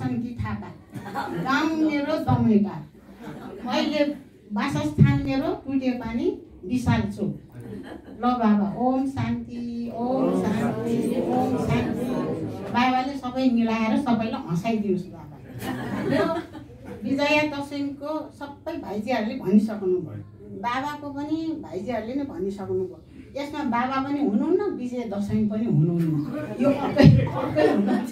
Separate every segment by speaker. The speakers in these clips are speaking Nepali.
Speaker 1: बसन्ती थापा, गाउँ मेरो दमैटा, अहिले वासस्थान मेरो टुटे पानी विशाल चोक। ल बाबा, ओम शान्ति, ओम शान्ति, ओम शान्ति। बाबाले सबै मिलाएर सबैलाई हँसाइदिनुहोस् बाबा। यो विजया दशमीको सबै भाइजीहरूले भनिसक्नुभयो, बाबाको पनि भाइजीहरूले नै भनिसक्नुभयो। यसमा बाबा पनि हुनुहुन्न, विजया दशमी पनि हुनुहुन्न, यो अर्कै हुनुहुन्छ।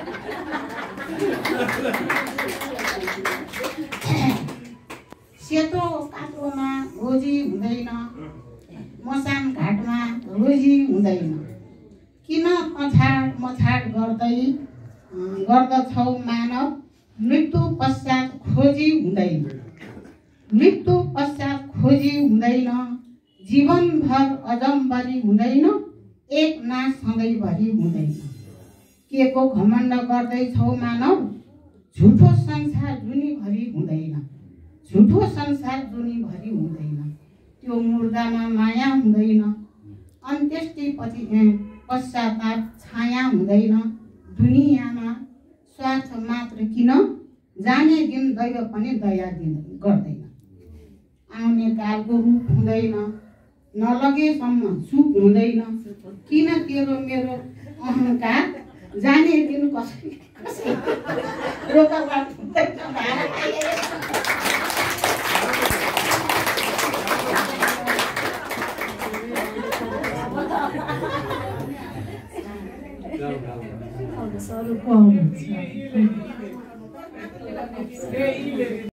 Speaker 1: सेतो कात्रोमा रोजी हुँदैन, मसान घाटमा रोजी हुँदैन, किन कछाड मछाड गर्दछौ मानव, मृत्यु पश्चात खोजी हुँदैन, मृत्यु पश्चात खोजी हुँदैन, जीवनभर अजम्बरी हुँदैन, एक नाश सधैँभरि हुँदैन। के को घमण्ड गर्दैछौ मानव, झुठो संसार जुनीभरि हुँदैन, झुठो संसार जुनीभरि हुँदैन, त्यो मुर्दामा माया हुँदैन, अन्त्येष्टि पश्चाताप छाया हुँदैन, दुनियाँमा स्वार्थ मात्र किन, जाने दिन दैव पनि दया गर्दैन, आउने कालको रूप हुँदैन, नलगेसम्म चुप हुँदैन, किन तेरो मेरो अहंकार, जाने दिन कसै रोकाबाट हुँदैन।
Speaker 2: Só no como.